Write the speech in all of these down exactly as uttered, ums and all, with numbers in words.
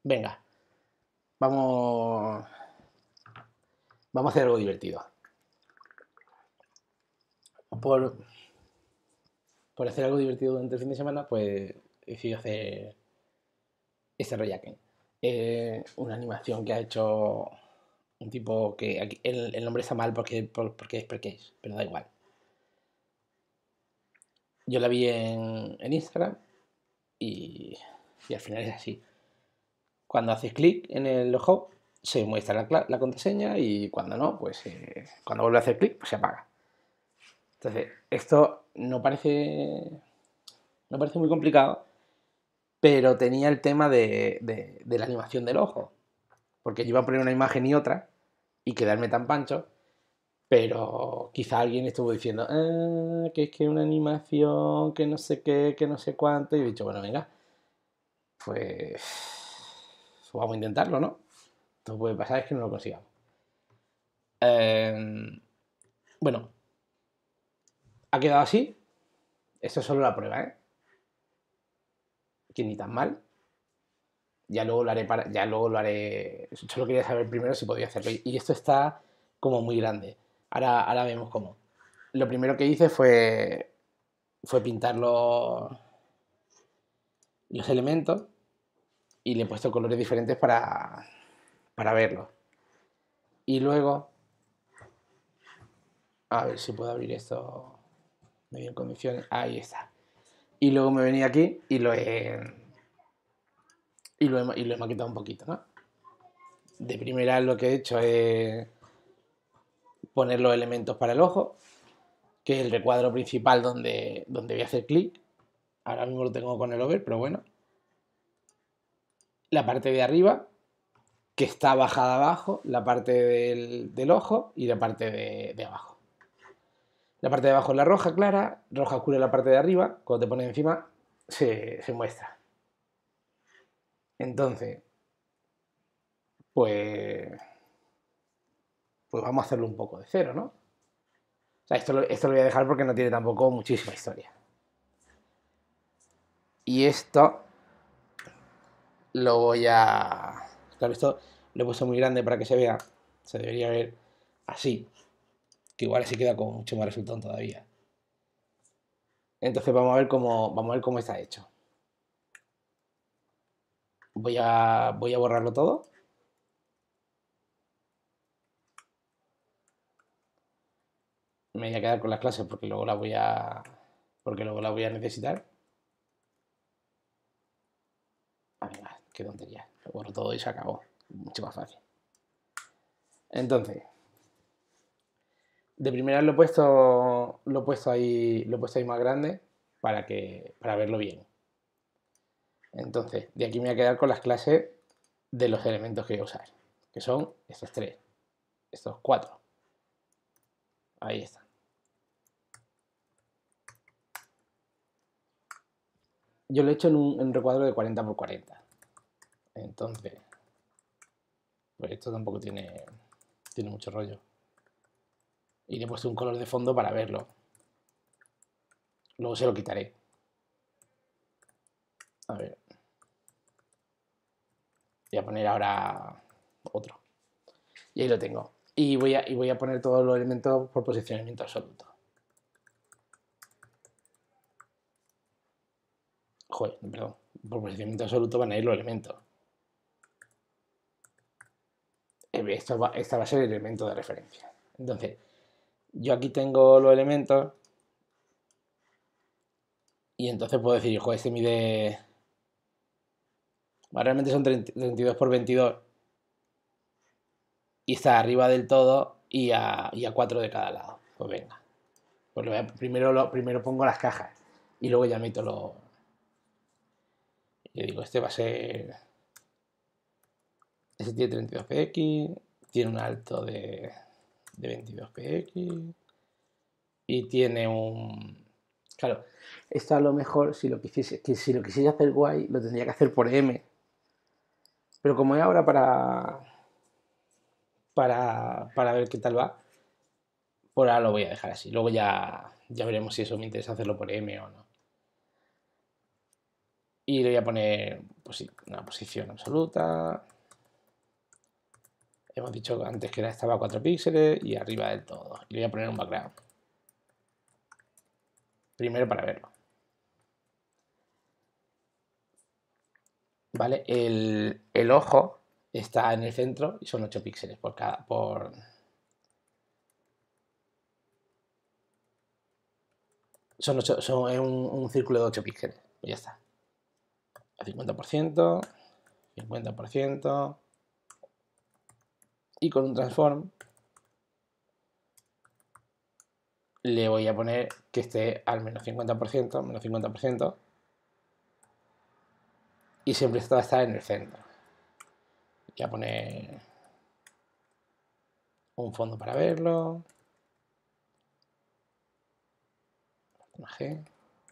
Venga, vamos, vamos a hacer algo divertido. Por, por hacer algo divertido durante el fin de semana, pues he decidido hacer este Royaken. Eh, una animación que ha hecho un tipo que aquí, el, el, nombre está mal porque, por, porque es Percase, pero da igual. Yo la vi en, en Instagram y, y al final es así. Cuando haces clic en el logo, se muestra la, la contraseña y cuando no, pues eh, cuando vuelve a hacer clic, pues se apaga. Entonces, esto no parece, no parece muy complicado, pero tenía el tema de, de, de la animación del ojo. Porque yo iba a poner una imagen y otra y quedarme tan pancho, pero quizá alguien estuvo diciendo ah, que es que una animación, que no sé qué, que no sé cuánto, y he dicho, bueno, venga, pues vamos a intentarlo, ¿no? Esto puede pasar es que no lo consigamos. Eh, bueno, ha quedado así. Esto es solo la prueba, ¿eh? Que ni tan mal. Ya luego lo haré para, ya luego lo haré. Solo quería saber primero si podía hacerlo. Y esto está como muy grande. Ahora, ahora vemos cómo. Lo primero que hice fue, fue pintar los, los elementos y le he puesto colores diferentes para, para verlos. Y luego, a ver si puedo abrir esto medio en condiciones. Ahí está. Y luego me venía aquí y lo he, y lo he, y lo he maquetado un poquito, ¿no? De primera lo que he hecho es poner los elementos para el ojo, que es el recuadro principal donde, donde voy a hacer clic. Ahora mismo lo tengo con el over, pero bueno. La parte de arriba, que está bajada abajo, la parte del, del ojo y la parte de, de abajo. La parte de abajo es la roja clara, roja oscura es la parte de arriba, cuando te pones encima se, se muestra. Entonces, pues, pues vamos a hacerlo un poco de cero, ¿no? O sea, esto lo, esto lo voy a dejar porque no tiene tampoco muchísima historia. Y esto lo voy a... Claro, esto lo he puesto muy grande para que se vea. Se debería ver así. Que igual así queda con mucho más resultado todavía. Entonces vamos a ver cómo, vamos a ver cómo está hecho. Voy a, voy a borrarlo todo. Me voy a quedar con las clases porque luego las voy a... Porque luego las voy a necesitar. Ah, venga, qué tontería. Lo borro todo y se acabó. Mucho más fácil. Entonces, de primera lo he puesto, lo he puesto ahí, lo he puesto ahí más grande para que, para verlo bien. Entonces, de aquí me voy a quedar con las clases de los elementos que voy a usar, que son estos tres, estos cuatro. Ahí está. Yo lo he hecho en un, en un recuadro de cuarenta por cuarenta. Entonces, pues esto tampoco tiene, tiene mucho rollo. Y le he puesto un color de fondo para verlo. Luego se lo quitaré. A ver. Voy a poner ahora otro. Y ahí lo tengo. Y voy a, y voy a poner todos los elementos por posicionamiento absoluto. Joder, perdón. Por posicionamiento absoluto van a ir los elementos. Esto va, esta va a ser el elemento de referencia. Entonces, yo aquí tengo los elementos y entonces puedo decir, joder, este mide... Bueno, realmente son treinta y dos por veintidós y está arriba del todo y a, y a cuatro de cada lado. Pues venga. Pues lo voy a, primero, lo, primero pongo las cajas y luego ya meto los... Yo digo, este va a ser... Este tiene treinta y dos p x, tiene un alto de, de veintidós p x y tiene un... Claro, esto a lo mejor, si lo quisiese, que si lo quisiese hacer guay, lo tendría que hacer por M. Pero como es ahora para, para, para ver qué tal va, por ahora lo voy a dejar así. Luego ya, ya veremos si eso me interesa hacerlo por M o no. Y le voy a poner pues sí, una posición absoluta. Hemos dicho antes que estaba a cuatro píxeles y arriba del todo. Y le voy a poner un background. Primero para verlo. ¿Vale? El, el ojo está en el centro y son ocho píxeles por cada. Por... Son, ocho, son un, un círculo de ocho píxeles. Pues ya está. A cincuenta por ciento, cincuenta por ciento. Y con un transform le voy a poner que esté al menos cincuenta por ciento, menos cincuenta por ciento. Y siempre esto va a estar en el centro. Voy a poner un fondo para verlo. Una G.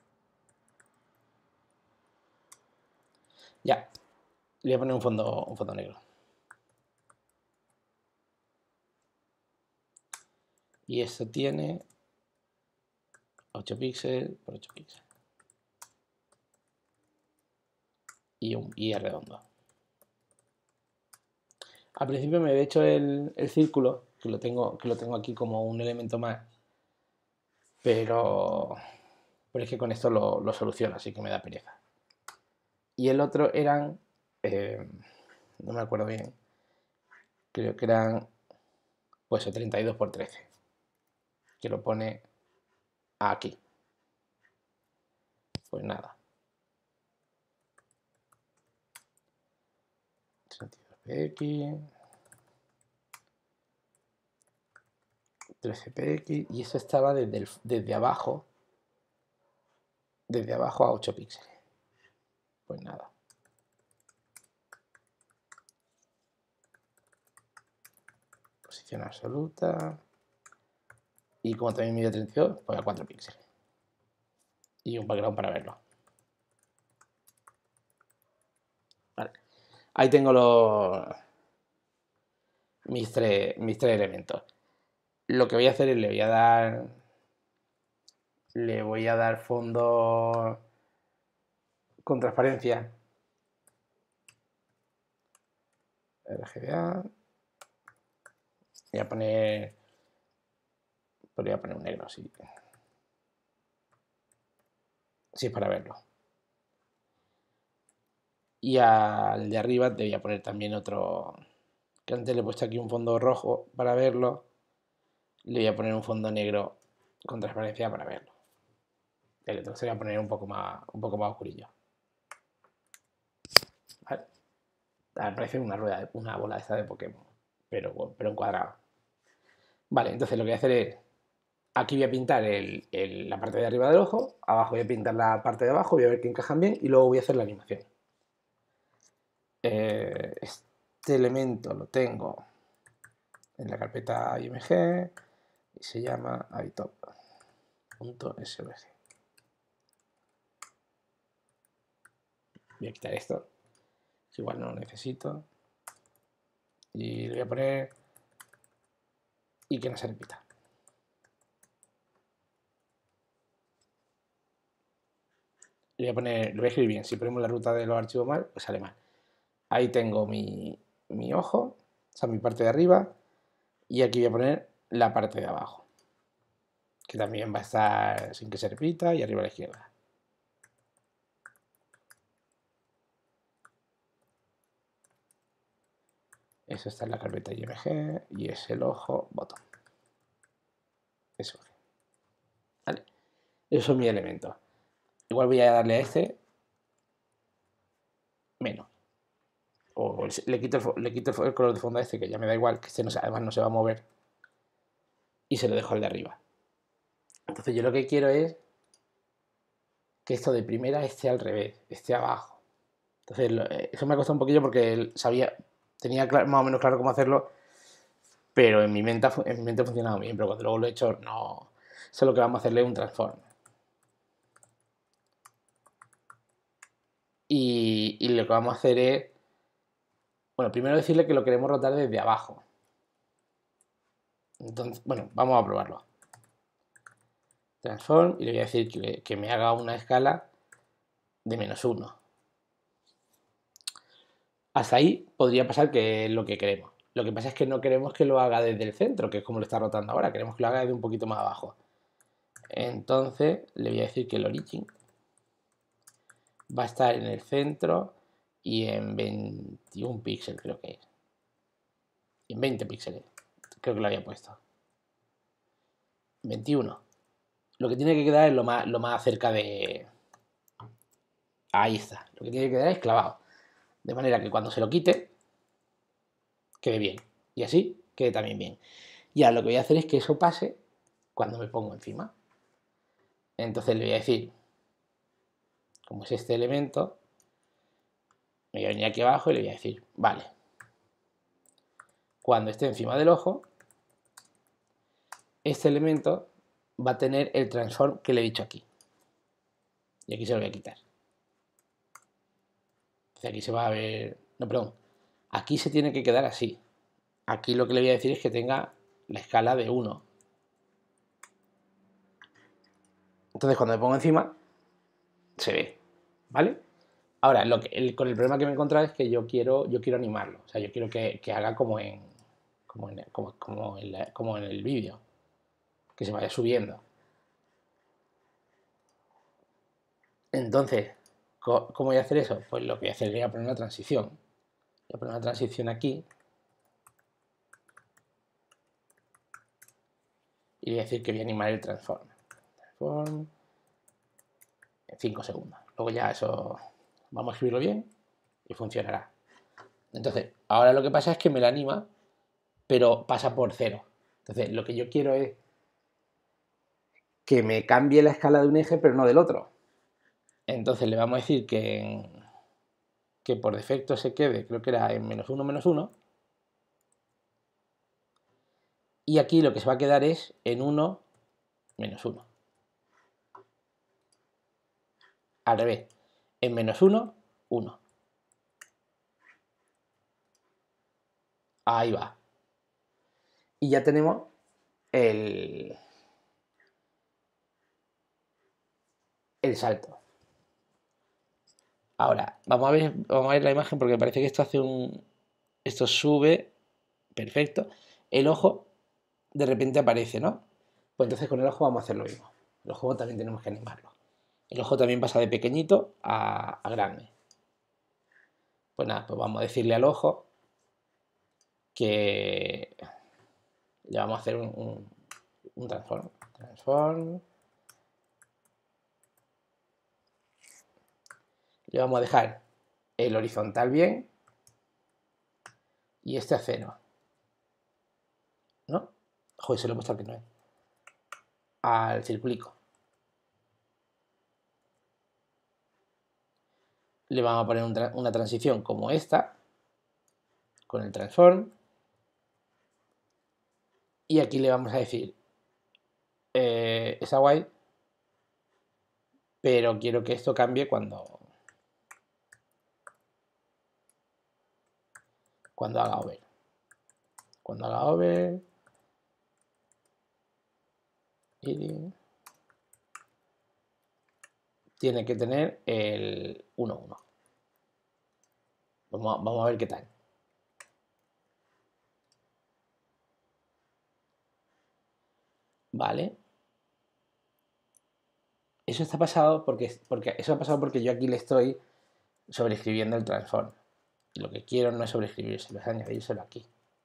Ya. Le voy a poner un fondo, un fondo negro. Y esto tiene ocho píxeles por ocho píxeles. Y, un, y es redondo. Al principio me había hecho el, el círculo, que lo, tengo, que lo tengo aquí como un elemento más. Pero, pero es que con esto lo, lo soluciono, así que me da pereza. Y el otro eran, eh, no me acuerdo bien, creo que eran pues treinta y dos por trece, que lo pone aquí. Pues nada. treinta y dos p x, trece p x, y eso estaba desde, el, desde abajo, desde abajo a ocho píxeles. Pues nada. Posición absoluta. Y como también mide treinta y dos, pues a cuatro píxeles. Y un background para verlo. Vale. Ahí tengo los mis tres, mis tres elementos. Lo que voy a hacer es le voy a dar le voy a dar fondo con transparencia. R G B A. Voy a poner podría poner un negro así. Sí, para verlo. Y al de arriba te voy a poner también otro, que antes le he puesto aquí un fondo rojo para verlo. Le voy a poner un fondo negro con transparencia para verlo. El otro se voy a poner un poco más, un poco más oscurillo. ¿Vale? Parece una rueda, una bola esta de Pokémon, pero, pero en cuadrado. Vale, entonces lo que voy a hacer es, aquí voy a pintar el, el, la parte de arriba del ojo, abajo voy a pintar la parte de abajo, voy a ver que encajan bien y luego voy a hacer la animación. Eh, este elemento lo tengo en la carpeta I M G y se llama itop.svg. Voy a quitar esto, que igual no lo necesito, y le voy a poner y que no se repita. Le voy a poner, lo voy a escribir bien, si ponemos la ruta de los archivos mal, pues sale mal. Ahí tengo mi, mi ojo, o sea, mi parte de arriba, y aquí voy a poner la parte de abajo, que también va a estar sin que se repita, y arriba a la izquierda. Eso está en la carpeta I M G y es el ojo botón. Eso. Vale. Esos son mis elementos. Igual voy a darle a este menos. O le quito, el, le quito el color de fondo a este, que ya me da igual, que este no, además no se va a mover. Y se lo dejo al de arriba. Entonces yo lo que quiero es que esto de primera esté al revés, esté abajo. Entonces eso me ha costado un poquillo porque sabía, tenía claro, más o menos claro cómo hacerlo, pero en mi mente, en mi mente ha funcionado bien, pero cuando luego lo he hecho, no. Eso es lo que vamos a hacerle un transform. Y, y lo que vamos a hacer es, bueno, primero decirle que lo queremos rotar desde abajo. Entonces, bueno, vamos a probarlo. Transform, y le voy a decir que, que me haga una escala de menos uno. Hasta ahí podría pasar que es lo que queremos. Lo que pasa es que no queremos que lo haga desde el centro, que es como lo está rotando ahora. Queremos que lo haga desde un poquito más abajo. Entonces le voy a decir que el origin va a estar en el centro y en veintiún píxeles, creo que es. Y en veinte píxeles, creo que lo había puesto. veintiuno. Lo que tiene que quedar es lo más, lo más cerca de... Ahí está. Lo que tiene que quedar es clavado. De manera que cuando se lo quite, quede bien. Y así quede también bien. Y ahora lo que voy a hacer es que eso pase cuando me pongo encima. Entonces le voy a decir, como es este elemento, me voy a venir aquí abajo y le voy a decir, vale, cuando esté encima del ojo, este elemento va a tener el transform que le he dicho aquí. Y aquí se lo voy a quitar. Entonces aquí se va a ver... No, perdón. Aquí se tiene que quedar así. Aquí lo que le voy a decir es que tenga la escala de uno. Entonces cuando me pongo encima, se ve. ¿Vale? Ahora, lo que, el, con el problema que me he encontrado es que yo quiero, yo quiero animarlo. O sea, yo quiero que, que haga como en, como en, como, como en, la, como en el vídeo. Que se vaya subiendo. Entonces, ¿cómo voy a hacer eso? Pues lo que voy a hacer es voy a poner una transición. Voy a poner una transición aquí. Y voy a decir que voy a animar el transform. Transform en cinco segundos. Luego ya eso vamos a escribirlo bien y funcionará. Entonces, ahora lo que pasa es que me la anima, pero pasa por cero. Entonces, lo que yo quiero es que me cambie la escala de un eje, pero no del otro. Entonces le vamos a decir que, en, que por defecto se quede, creo que era en menos uno, menos uno. Y aquí lo que se va a quedar es en uno, menos uno. Al revés, en menos uno, uno. Ahí va. Y ya tenemos el, el salto. Ahora, vamos a ver, vamos a ver la imagen porque me parece que esto hace un... Esto sube, perfecto. El ojo de repente aparece, ¿no? Pues entonces con el ojo vamos a hacer lo mismo. El ojo también tenemos que animarlo. El ojo también pasa de pequeñito a, a grande. Pues nada, pues vamos a decirle al ojo que le vamos a hacer un, un, un transform. Transform. Le vamos a dejar el horizontal bien y este a cero. ¿No? Joder, se lo he puesto al que no es. Al circulico. Le vamos a poner un tra una transición como esta, con el transform. Y aquí le vamos a decir, eh, está guay, pero quiero que esto cambie cuando, cuando haga over. Cuando haga over, tiene que tener el uno uno. Vamos, vamos a ver qué tal. Vale. Eso está pasado porque, porque eso ha pasado porque yo aquí le estoy sobreescribiendo el transform. Lo que quiero no es sobreescribirse, es añadírselo aquí.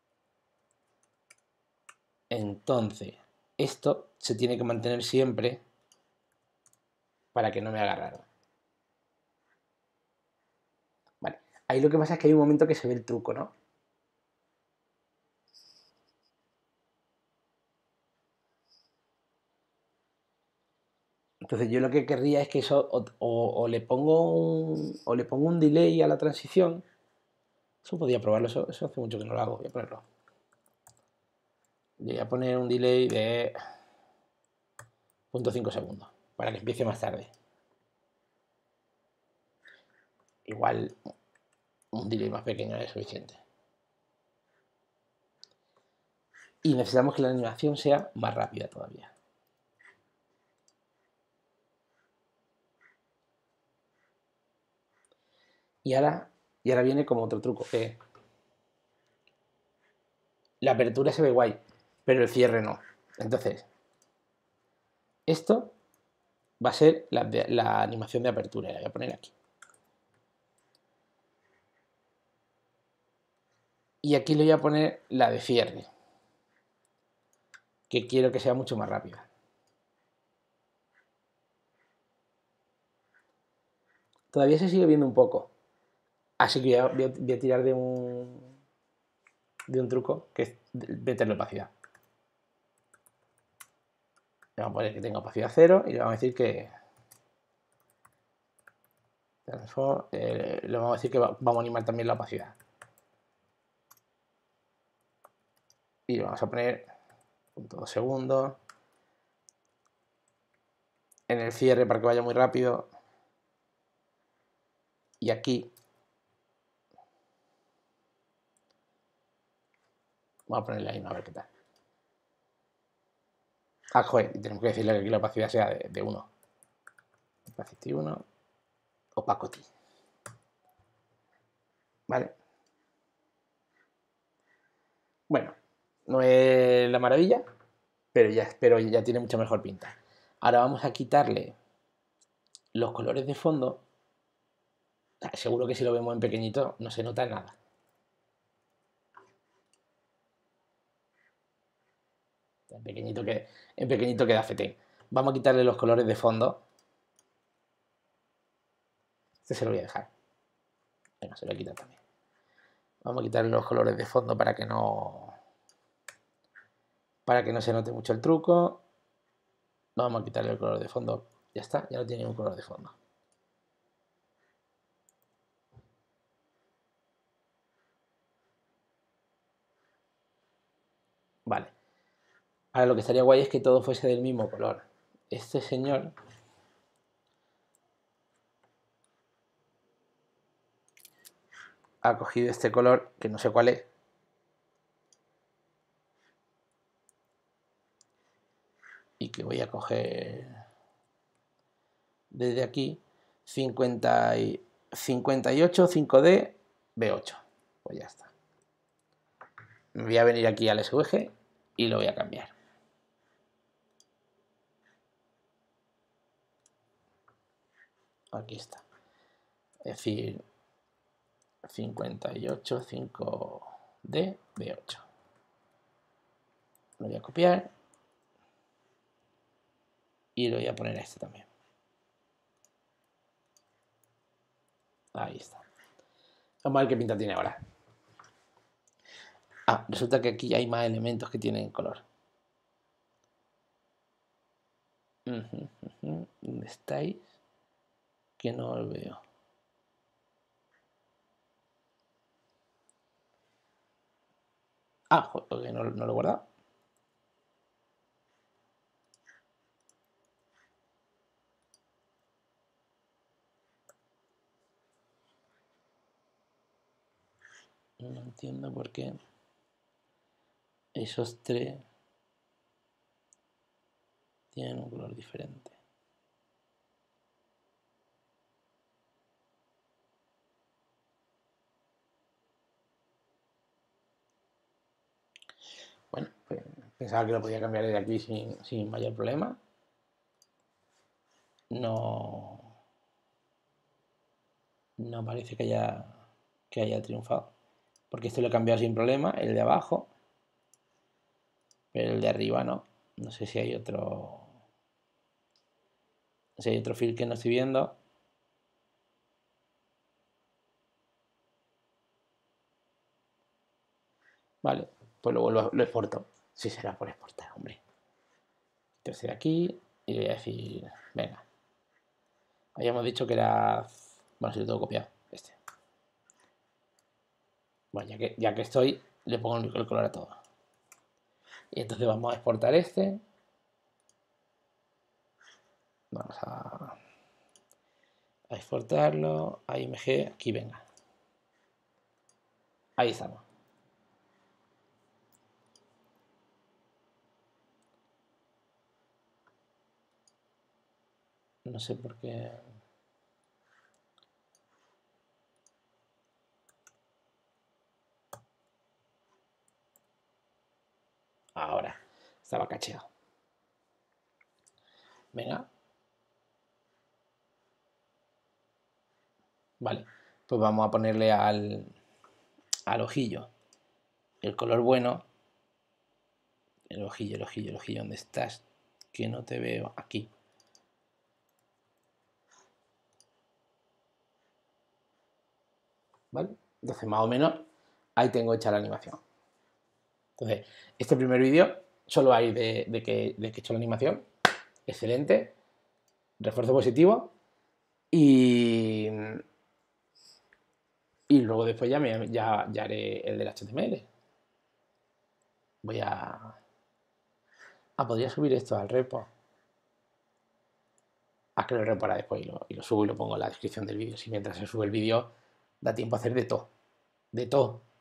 Entonces, esto se tiene que mantener siempre para que no me haga raro. Vale. Ahí lo que pasa es que hay un momento que se ve el truco, ¿no? Entonces yo lo que querría es que eso o, o, o le pongo un, o le pongo un delay a la transición. Eso podía probarlo, eso, eso hace mucho que no lo hago, voy a ponerlo. Voy a poner un delay de cero punto cinco segundos para que empiece más tarde. Igual un delay más pequeño es suficiente. Y necesitamos que la animación sea más rápida todavía. Y ahora Y ahora viene como otro truco. Que la apertura se ve guay, pero el cierre no. Entonces, esto va a ser la, la animación de apertura. La voy a poner aquí. Y aquí le voy a poner la de cierre, que quiero que sea mucho más rápida. Todavía se sigue viendo un poco. Así que voy a, voy a, voy a tirar de un, de un truco, que es meterle opacidad. Le vamos a poner que tenga opacidad cero y le vamos a decir que... Eh, le vamos a decir que va, vamos a animar también la opacidad. Y le vamos a poner dos segundos. En el cierre para que vaya muy rápido. Y aquí vamos a ponerle ahí, a ver qué tal. Ah, joder, y tenemos que decirle que aquí la opacidad sea de uno. Opacity uno. Opacity. Vale. Bueno, no es la maravilla, pero ya, pero ya tiene mucha mejor pinta. Ahora vamos a quitarle los colores de fondo. Seguro que si lo vemos en pequeñito no se nota nada. En pequeñito, que, en pequeñito queda fetén. Vamos a quitarle los colores de fondo. Este se lo voy a dejar. Venga, se lo voy a quitar también. Vamos a quitarle los colores de fondo para que no... Para que no se note mucho el truco. Vamos a quitarle el color de fondo. Ya está, ya no tiene ningún color de fondo. Vale. Ahora lo que estaría guay es que todo fuese del mismo color. Este señor... ha cogido este color, que no sé cuál es. Y que voy a coger desde aquí cincuenta y, cincuenta y ocho cinco D B ocho. Pues ya está. Me voy a venir aquí al S V G y lo voy a cambiar. Aquí está. Es decir, cincuenta y ocho cinco D B ocho. Lo voy a copiar y lo voy a poner a este también. Ahí está. Vamos a ver qué pinta tiene ahora. Ah, resulta que aquí hay más elementos que tienen color. ¿Dónde estáis? Que no os veo. Ah, joder, no, no lo he guardado. No entiendo por qué esos tres tienen un color diferente. Bueno, pues pensaba que lo podía cambiar desde aquí sin, sin mayor problema. No, no parece que haya, que haya triunfado. Porque esto lo he cambiado sin problema, el de abajo. Pero el de arriba no. No sé si hay otro... No sé si hay otro fil que no estoy viendo. Vale, pues luego lo, lo exporto. Sí, será por exportar, hombre. Entonces aquí y le voy a decir, venga. Habíamos dicho que era... Bueno, si lo tengo copiado, este. Bueno, ya que, ya que estoy, le pongo el color a todo. Y entonces vamos a exportar este. Vamos a, a exportarlo a I M G. Aquí, venga. Ahí estamos. No sé por qué... Ahora, estaba cacheado. Venga. Vale, pues vamos a ponerle al, al ojillo el color bueno. El ojillo, el ojillo, el ojillo, ¿dónde estás? Que no te veo. Aquí. ¿Vale? Entonces, más o menos, ahí tengo hecha la animación. Entonces, este primer vídeo solo hay de, de, que, de que he hecho la animación. Excelente. Refuerzo positivo. Y, y luego después ya, me, ya, ya haré el del H T M L. Voy a... Ah, podría subir esto al repo. Ah, que lo repo para después y lo, y lo subo y lo pongo en la descripción del vídeo. Si mientras se sube el vídeo da tiempo a hacer de todo. De todo.